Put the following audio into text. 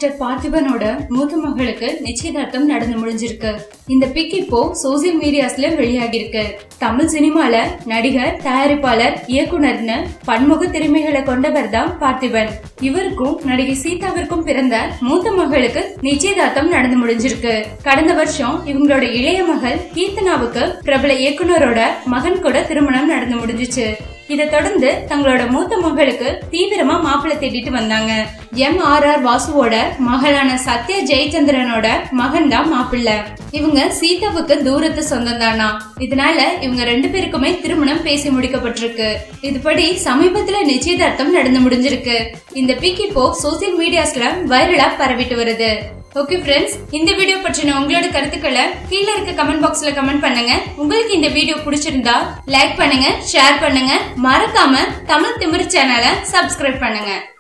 Actor பார்த்திபனோட மூத்த மகளுக்கு நிச்சயதார்த்தம் நடந்து முடிஞ்சிருக்கு. இந்த பிக் இப்போ சோசியல் மீடியாஸ்ல வெளியாகி இருக்கு. தமிழ் சினிமால நடிகர், தயாரிப்பாளர், இயக்குனர்னு பன்முக திறமைகளை கொண்டவர் தான் பார்த்திபன். இவருக்கும் நடிகை சீதாவிற்கும் பிறந்த மூத்த மகளுக்கு நிச்சயதார்த்தம் நடந்து முடிஞ்சிருக்கு. கடந்த வருஷம் இவங்களோட இளைய மகள் கீர்த்தனாவுக்கு பிரபல இயக்குனரோட மகன் கூட திருமணம் நடந்து முடிஞ்சிச்சு. இதை தொடர்ந்து தங்களோட மூத்த மகளுக்கு தீவிரமா மாப்பிள்ளை தேடிட்டு வந்தாங்க. MRR வாசுவோட மகளான சத்யா ஜெயச்சந்திரனோட மகன் தான் மாப்பிள்ளை. இவங்க சீதாவுக்கு தூரத்து சொந்தம் தானா. இதனால இவங்க 2 பேருக்குமே திருமணம் பேசி முடிக்கப்பட்டிருக்கு. இதுபடி சமீபத்துல நிச்சயதார்த்தம் நடந்து முடிஞ்சிருக்கு. இந்த பிக் இப்போ சோசியல் மீடியாஸ்ல வைரலா பரவிட்டு வருது. ஓகே ஃப்ரெண்ட்ஸ், இந்த வீடியோ பற்றின உங்களோட கருத்துக்களை கீழே இருக்க கமெண்ட் பாக்ஸ்ல கமெண்ட் பண்ணுங்க. உங்களுக்கு இந்த வீடியோ பிடிச்சிருந்தா லைக் பண்ணுங்க, ஷேர் பண்ணுங்க. மறக்காம தமிழ் திமிரு சேனலை சப்ஸ்கிரைப் பண்ணுங்க.